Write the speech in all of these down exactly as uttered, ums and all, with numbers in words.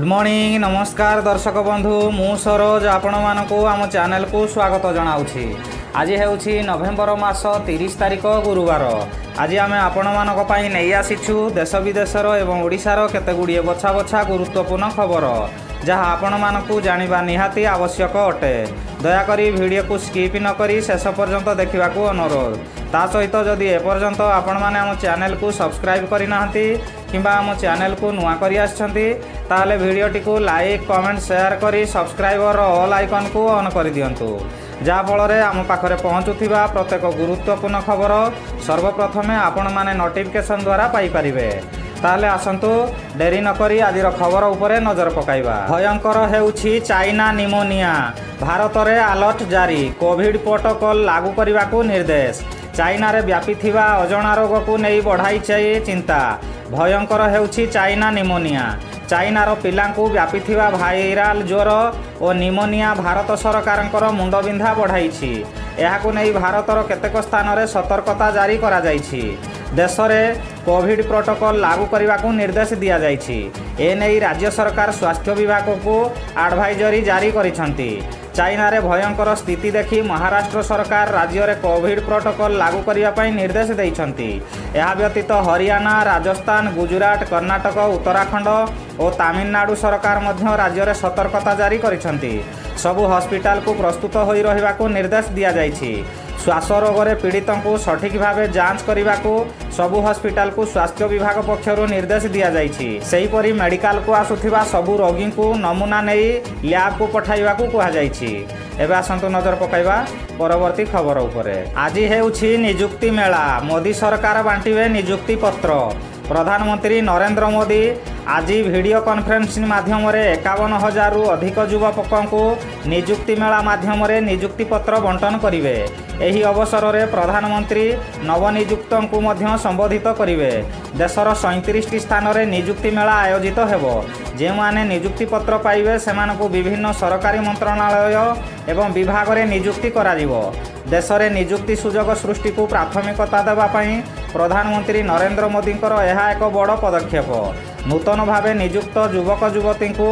Good morning नमस्कार दर्शक बंधु मु सरोज आपण मानकु आम चैनल को स्वागत जनाऊँगी। आज है नवेम्बर मास तीस तारिख गुरुवार। आज आम आपण मानक पई नहीं आसीछु देश विदेशर एवं ओडिशार केते गुड़िए बछा बछा गुरुत्वपूर्ण खबर जहाँ आपण मानकु जानिबा निहाती आवश्यक अटे। दयाकरी वीडियो को स्किप न करी शेष पर्यंत देखा अनुरोध। ता सहित जदि एपर्यंत आपण माने आम चैनल को सब्सक्राइब करि नाहंती किंबा आम चैनल को नुआ करि आछंती ताले वीडियोटी को लाइक कमेंट शेयर करी सब्सक्राइबर ऑल आइकन को ऑन कर दियंतु जहाँ फल आम पाखरे पहुँचुथिबा प्रत्येक गुरुत्वपूर्ण खबर सर्वप्रथमे आपण माने नोटिफिकेशन द्वारा पाई परिबे। ताले आसंतु डेरी नकरी आदिर खबर उपरे नजर पकाइबा। भयंकर हेउछि चाइना निमोनिया भारत रे अलर्ट जारी कोविड प्रोटोकॉल लागू करने को निर्देश। चाइना रे व्यापी थिबा अजणा रोग को नहीं बढ़ाई चिंता। भयंकर हेउछि चाइना निमोनिया चाइनार पिलांकु व्यापी थिबा भाइराल ज्वर और निमोनिया भारत सरकारंकर मुंडबिंधा बढ़ाई। एहाकु नहीं भारतर केतेक स्थान रे सतर्कता जारी करा जाइछि। देश में कोविड प्रोटोकॉल लागू करने को निर्देश दिया जाइछि। एने राज्य सरकार स्वास्थ्य विभाग को एडवाइजरी जारी करिसंती। चाइना रे भयंकर स्थिति देखि महाराष्ट्र सरकार राज्य में कोविड प्रोटोकॉल लागू करने निर्देश देइछंती। यह व्यतीत हरियाणा राजस्थान गुजरात कर्नाटक उत्तराखंड और तमिलनाडु सरकार मध्य राज्य में सतर्कता जारी करिसंती। सबु हॉस्पिटल को प्रस्तुत होई रहिबा को निर्देश दिया जाइछि। श्वास रोग रे पीड़ितों को सठिक भावे जांच करने को सबु हॉस्पिटल को स्वास्थ्य विभाग पक्षरु निर्देश दिया जाइछि। सेहीपरि मेडिकल को आसुथिबा सबु रोगी को नमूना नहीं लैब को पठाइबा को कहा जाइछि। एबे आसंतु नजर पकाइबा परवर्ती खबर उपरे। आज हेउछि नियुक्ति मेला मोदी सरकार बांटिबे नियुक्ति पत्र। प्रधानमंत्री नरेंद्र मोदी आज वीडियो कॉन्फ्रेंसिंग माध्यम एकावन हजार अधिक युवकों को नियुक्ति मेला माध्यम नियुक्ति पत्र बंटन करेंगे। एही अवसर में प्रधानमंत्री नवनियुक्तों को मध्य संबोधित करेंगे। देशर सैंतीस स्थान में नियुक्ति मेला आयोजित होबो। जो माने नियुक्ति पत्र पाइबे सेमानकु विभिन्न सरकारी मंत्रणालय एवं विभाग में नियुक्ति कराजिवो। देश में नियुक्ति सुजोग सृष्टि को प्राथमिकता देवाई प्रधानमंत्री नरेंद्र मोदी यह एक बड़ पदक्षेप। नूतन भावे नियुक्त युवक युवती को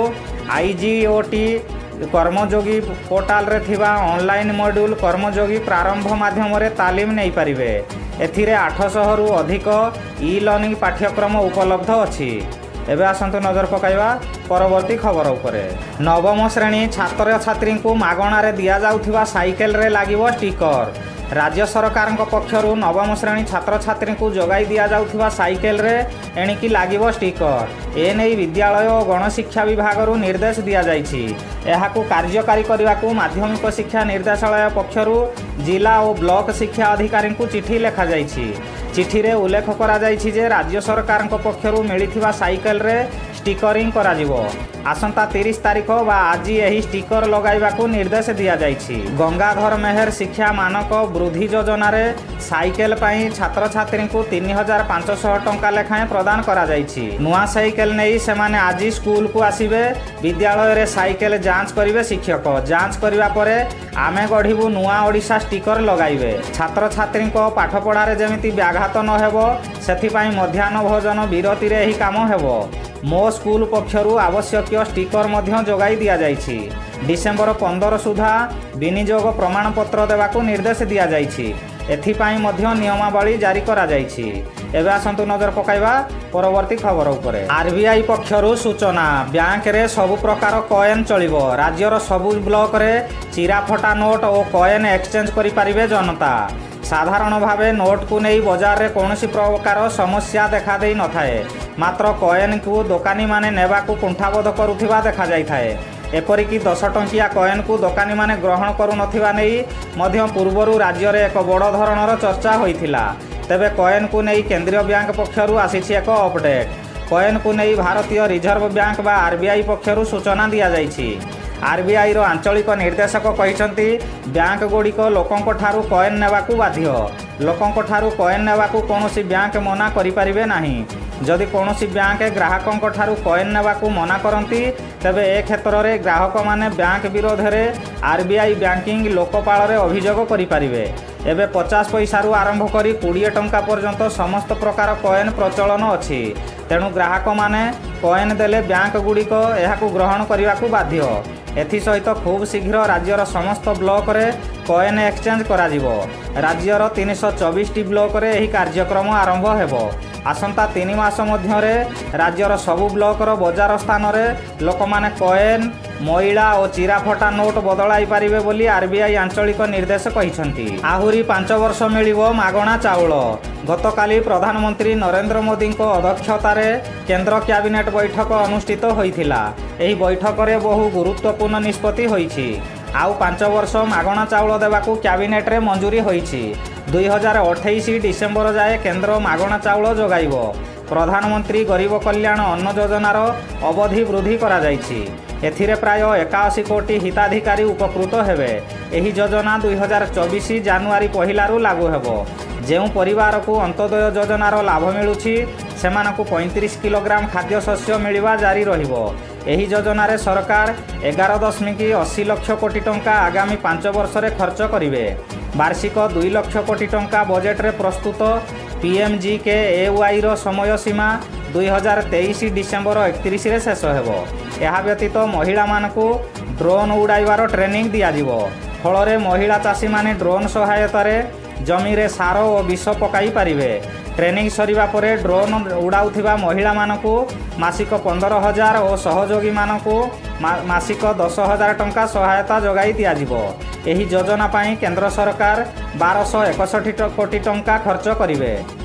आईजीओटी कर्मयोगी पोर्टाल रे थिबा ऑनलाइन मॉड्यूल कर्मयोगी प्रारंभ माध्यम रे तालीम नहीं पारिबे। एथिरे आठ सौ रु अधिक ई लर्निंग पाठ्यक्रम उपलब्ध अछि। एबे आसंतु नजर पकाइबा परवर्ती खबर उपरे। नवम श्रेणी छात्र छात्री को मागणा रे दिया जाउथिबा साइकेल रे लागिबो स्टिकर। राज्य सरकार पक्षरु नवम श्रेणी छात्र छात्री को जोगाई दिया जाउथिबा साइकेल रे एणिकी लागिबो स्टिकर। एने विद्यालय और गणशिक्षा विभाग निर्देश दिया जाइछि। एहाकु कार्यकारी करने को माध्यमिक शिक्षा निर्देशालय पक्षरु जिला और ब्लॉक शिक्षा अधिकारी को चिठी लिखा जाइछि। चिठी रे उल्लेख करा जाइछि जे राज्य सरकार पक्षरु मिलिथिबा साइकेल रे स्टिकरिंग करा जिवो। आसंता तीस तारिख बा आज यही स्टिकर लगाइबा को निर्देश दिया जाइछि। गंगाधर मेहर शिक्षा मानक वृद्धि योजना रे साइकेल पाई छात्र छात्री को तीन हजार पांच सौ टंका लेखाएं प्रदान करा जाइछि। नुआ साइकेल नहीं सेमाने आज स्कूल को आसिबे। विद्यालय रे साइकेल जांच करिवे शिक्षक। जांच करिवा परे आमे गढ़िबु नुआ ओडिशा स्टिकर लगाइबे। छात्र छात्री को पाठ पढ़ारे जेमिति व्याघात न हेबो सेथिपाई मध्याह्न भोजन विरति रे एही काम हेबो। मो स्कूल पक्षरु आवश्यक स्टिकर मध्य जोगाई दिया जाइछि। डिसेम्बर पंद्रह सुधा विनियोग प्रमाण पत्र देवा को निर्देश दिया जाइछि। एथिपाई मध्य नियमावली जारी करा जाइछि। एबे आसंतु नजर पकाइबा परवर्ती खबर उपरे। आरबीआई पक्षरु सूचना बैंक रे सबु प्रकार कॉइन चलिबो। राज्यर सबु ब्लॉक रे चिराफटा नोट और कॉइन एक्सचेंज करि पारिबे जनता। साधारण भावे नोट को नहीं बाजार रे कौनसी प्रकार समस्या देखा दे न थाए। मात्र कॉइन को दोकानी माने नेबा को कुंठाबोध करुथिबा देखा जाय थाए। एपरिकी दस टंकिया कॉइन को दोकानी माने ग्रहण करू नथिबा नहीं मध्य पूर्वरु राज्य रे एक बड़ धरणर चर्चा होइथिला। तेबे कॉइन को नहीं केंद्रीय बैंक पक्षरु आसीछि एक अपडेट। कॉइन को नहीं भारतीय रिजर्व बैंक बा आरबीआई पक्षरु सूचना दिया जाइछि। आरबीआई रो आंचलिक निर्देशक कहिसंती बैंक गुड़िक लोकंक ठारू कॉइन नेबाकू बाध्य। लोकंक ठारू कॉइन नेबाकू कौनसी बैंक मना करिपारिबे नाही। जदि कौनसी बैंक ग्राहकों ठारू कॉइन नेबाकू मना करती तेबे ए क्षेत्र में ग्राहक माने बैंक विरोध में आरबीआई बैंकिंग लोकपाल रे अभियोग करिपारिबे। एबे पचास पैसा आरंभ करी बीस टंका पर्यंत समस्त प्रकार कॉइन प्रचलन अछि। तेणु ग्राहक माने कॉइन देले बैंक गुड़िक एहाकू ग्रहण करने बाध्य। एथिसहित खूब शीघ्र राज्यर समस्त ब्लॉक रे कॉइन एक्सचेंज कराजिवो। राज्यर तीन सौ चौबीस टी ब्लॉक रे एही कार्यक्रम आरंभ हेबो। आसंता तीन मास मध्यरे राज्यर सबु ब्लॉक रो बजार स्थान रे लोक माने कॉइन मैला और चिराफटा नोट बदलाई पारिबे बोली आरबीआई आंचलिक निर्देश कहिसंती। आहुरी पांच वर्ष मिलिबो मागणा चाउल। गतकाली प्रधानमंत्री नरेंद्र मोदी अध्यक्षतार केंद्र कैबिनेट बैठक अनुष्ठित होइथिला। एही बैठक रे बहु गुरुत्वपूर्ण निष्पत्ति होइछि। आउ पांच वर्ष मागणा चाउल देवाकू कैबिनेट रे मंजूरी होइछि। दुई हजार अठाईस डिसेम्बर जाए केंद्र मागणा चाउल जोगाइब। प्रधानमंत्री गरीब कल्याण अन्न योजनार अवधि वृद्धि करा जाइछि। एथिरे प्राय एकाशी कोटी हिताधिकारी उपकृत हेबे। एही योजना दुई हजार चौबीस जानुआरी पहिलारू लागू हेबो। जेउ परिवार को अंत्योदय योजनार लाभ मिलुछि सेमानकू पैंतीस किलोग्राम खाद्यशस्य मिलवा जारी रहिबो। एही योजना रे सरकार एगार दशमिक अशी लक्ष कोटी टंका आगामी पांच वर्ष रे खर्च करिवे। वार्षिक दुई लक्ष कोटी टंका बजेट रे प्रस्तुत पीएमजी के एवाई रो समय सीमा दुई हजार तेईस डिसेम्बर एकतीस रे शेष हेबो। यह व्यतीत महिला मानकू ड्रोन उड़ाइबार ट्रेनिंग दियाजिवो। फल महिला चाषी माने ड्रोन सहायतार जमी रे सार और विष पकाई पारिबे। ट्रेनिंग सरिबा परे ड्रोन उड़ाउथिबा महिला मानकू मासिक पंदर हजार और सहयोगी मानकू मा, मासिक दस हजार टंका सहायता जोगाई दियाजिवो। एही योजना पाई केंद्र सरकार बारश एकसठी कोटी टंका खर्च करिवे।